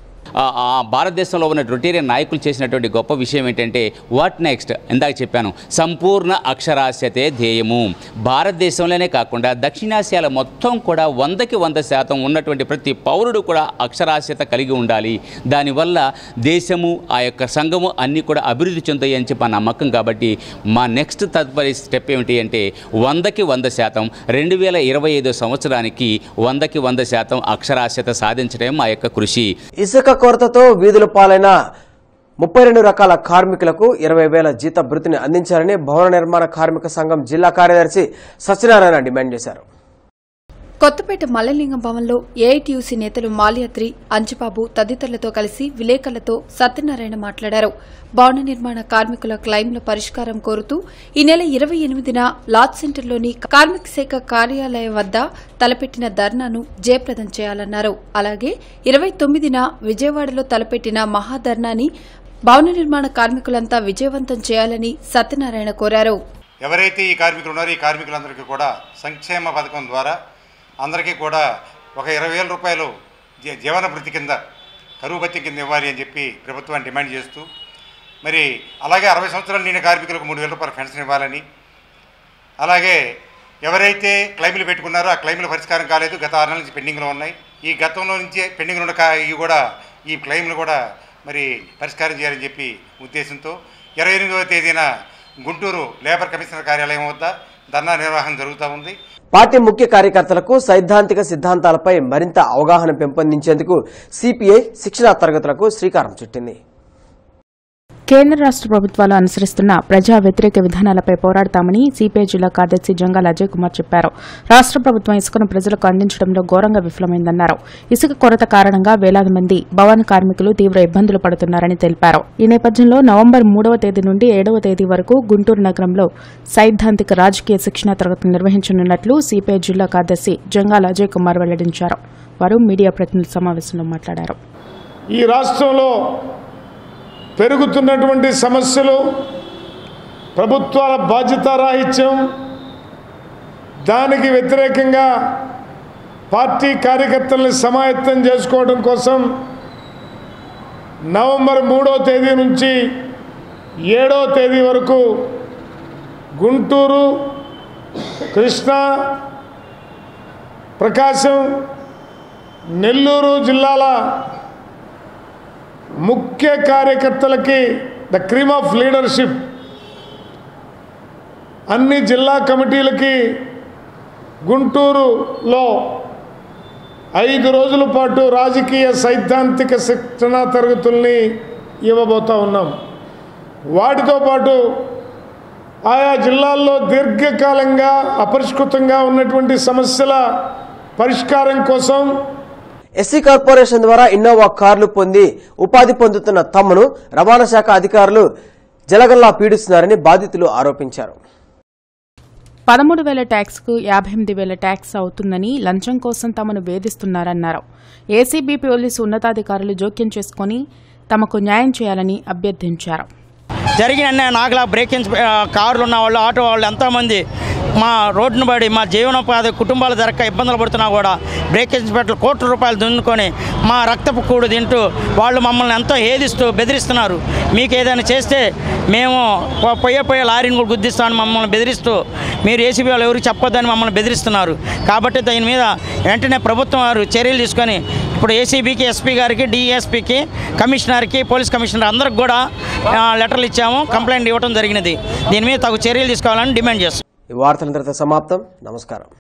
భారతదేశంలో ఉన్న రొటేరియన్ నాయకులు చేసినటువంటి గొప్ప విషయం ఏంటంటే వాట్ నెక్స్ట్, ఇందాక చెప్పాను, సంపూర్ణ అక్షరాస్యతే ధ్యేయము. భారతదేశంలోనే కాకుండా దక్షిణాసియాలో మొత్తం కూడా వందకి వంద శాతం ఉన్నటువంటి ప్రతి పౌరుడు కూడా అక్షరాస్యత కలిగి ఉండాలి. దానివల్ల దేశము, ఆ యొక్క సంఘము అన్నీ కూడా అభివృద్ధి చెందుతాయి అని చెప్పి నమ్మకం. కాబట్టి మా నెక్స్ట్ తదుపరి స్టెప్ ఏమిటి అంటే వందకి వంద శాతం రెండు వేల ఇరవై ఐదో సంవత్సరానికి వందకి వంద శాతం అక్షరాస్యత సాధించడం మా యొక్క కృషి. ఇసుక కొరతతో వీధుల పాలైన ముప్పై రెండు రకాల కార్మికులకు ఇరవై వేల జీత భృతిని అందించాలని భవన నిర్మాణ కార్మిక సంఘం జిల్లా కార్యదర్శి సత్యనారాయణ డిమాండ్ చేశారు. కొత్తపేట మల్లలింగం భవన్లో ఏఐటీయూసీ నేతలు మాల్యాద్రి, అంజబాబు తదితరులతో కలిసి విలేకరులతో సత్యనారాయణ మాట్లాడారు. భవన నిర్మాణ కార్మికుల క్లెయిమ్ల పరిష్కారం కోరుతూ ఈ నెల ఇరవై ఎనిమిదిన లాజ్ సెంటర్లోని కార్మిక శాఖ కార్యాలయం వద్ద తలపెట్టిన ధర్నాను జయప్రదం చేయాలన్నారు. అలాగే ఇరవై తొమ్మిదిన విజయవాడలో తలపెట్టిన మహాధర్నాని భవన నిర్మాణ కార్మికులంతా విజయవంతం చేయాలని సత్యనారాయణ కోరారు. ఎవరైతే ఈ కార్మికులు ఉన్నారో ఈ కార్మికులందరికీ కూడా సంక్షేమ పథకం ద్వారా అందరికీ కూడా ఒక ఇరవై వేల రూపాయలు జీవన భృతి కింద, కరువు భత్యం కింద ఇవ్వాలి అని చెప్పి ప్రభుత్వాన్ని డిమాండ్ చేస్తూ, మరి అలాగే అరవై సంవత్సరాలు నిండిన కార్మికులకు మూడు వేల రూపాయల పెన్షన్ ఇవ్వాలని, అలాగే ఎవరైతే క్లెయిమ్లు పెట్టుకున్నారో ఆ క్లెయిమ్ల పరిష్కారం కాలేదు, గత ఆరు నెలల నుంచి పెండింగ్లో ఉన్నాయి. ఈ గతంలో నుంచే పెండింగ్లో ఉన్న ఇవి కూడా ఈ క్లెయిమ్లు కూడా మరి పరిష్కారం చేయాలని చెప్పి ఉద్దేశంతో ఇరవై ఎనిమిదవ తేదీన గుంటూరు లేబర్ కమిషనర్ కార్యాలయం వద్ద ధర్నా నిర్వహణ జరుగుతూ ఉంది. పార్టీ ముఖ్య కార్యకర్తలకు సైద్ధాంతిక సిద్ధాంతాలపై మరింత అవగాహన పెంపొందించేందుకు సిపిఐ శిక్షణా తరగతులకు శ్రీకారం చుట్టింది. కేంద్ర రాష్ట్ర ప్రభుత్వాలు అనుసరిస్తున్న ప్రజా వ్యతిరేక విధానాలపై పోరాడతామని సిపిఐ జిల్లా కార్యదర్శి జంగాల అజయ్ కుమార్ చెప్పారు. రాష్ట్ర ప్రభుత్వం ఇసుకను ప్రజలకు అందించడంలో ఘోరంగా విఫలమైందన్నారు. ఇసుక కొరత కారణంగా వేలాది మంది భవన కార్మికులు తీవ్ర ఇబ్బందులు పడుతున్నారని తెలిపారు. ఈ నేపథ్యంలో నవంబర్ మూడవ తేదీ నుండి ఏడవ తేదీ వరకు గుంటూరు నగరంలో సైద్ధాంతిక రాజకీయ శిక్షణా తరగతులు నిర్వహించనున్నట్లు సిపిఐ జిల్లా కార్యదర్శి జంగాల అజయ్ కుమార్ వెల్లడించారు. వారు మీడియా ప్రతినిధుల సమావేశంలో మాట్లాడారు. ఈ రాష్ట్రంలో పెరుగుతున్నటువంటి సమస్యలు, ప్రభుత్వాల బాధ్యతారాహిత్యం, దానికి వ్యతిరేకంగా పార్టీ కార్యకర్తల్ని సమాయత్తం చేసుకోవడం కోసం నవంబర్ మూడో తేదీ నుంచి ఏడో తేదీ వరకు గుంటూరు, కృష్ణా, ప్రకాశం, నెల్లూరు జిల్లాల ముఖ్య కార్యకర్తలకి ద క్రీమ్ ఆఫ్ లీడర్షిప్ అన్ని జిల్లా కమిటీలకి గుంటూరులో ఐదు రోజుల పాటు రాజకీయ సైద్ధాంతిక శిక్షణా తరగతుల్ని ఇవ్వబోతా ఉన్నాం. వాటితో పాటు ఆయా జిల్లాల్లో దీర్ఘకాలంగా అపరిష్కృతంగా ఉన్నటువంటి సమస్యల పరిష్కారం కోసం ఎస్సీ కార్పొరేషన్ ద్వారా ఇన్నోవా కార్లు పొంది ఉపాధి పొందుతున్న తమను రవాణా శాఖ అధికారులు జలగల్లా పీడిస్తున్నారని బాధితులు ఆరోపించారు. పదమూడు వేల ట్యాక్స్కు యాభై ఎనిమిది వేల ట్యాక్స్ అవుతుందని లంచం కోసం తమను వేధిస్తున్నారన్నారు. ఏసీబీ పోలీసు ఉన్నతాధికారులు జోక్యం చేసుకుని తమకు న్యాయం చేయాలని అభ్యర్థించారు. జరిగిన నాగలా బ్రేకింగ్ కార్లు ఉన్న వాళ్ళు, ఆటో వాళ్ళు ఎంతోమంది మా రోడ్డును పడి మా జీవనోపాధి కుటుంబాలు జరగక ఇబ్బందులు పడుతున్నా కూడా బ్రేక్ ఇన్స్పెక్టర్లు కోట్ల రూపాయలు దున్నుకొని మా రక్తపు కూడు తింటూ వాళ్ళు మమ్మల్ని ఎంతో ఏదిస్తూ బెదిరిస్తున్నారు. మీకు ఏదైనా చేస్తే మేము పోయే పోయే లారీని కూడా గుద్దిస్తామని మమ్మల్ని బెదిరిస్తూ, మీరు ఏసీబీ వాళ్ళు ఎవరికి చెప్పొద్దని మమ్మల్ని బెదిరిస్తున్నారు. కాబట్టి దీని మీద వెంటనే ప్రభుత్వం వారు చర్యలు తీసుకొని ఇప్పుడు ఏసీబీకి, ఎస్పీ గారికి, డిఎస్పీకి, కమిషనర్కి, పోలీస్ కమిషనర్ అందరికి కూడా లెటర్లు ఇచ్చాము, కంప్లైంట్ ఇవ్వడం జరిగినది. దీని మీద తగు చర్యలు తీసుకోవాలని డిమాండ్ చేస్తాం. ఈ వార్తల తర్వాత సమాప్తం. నమస్కారం.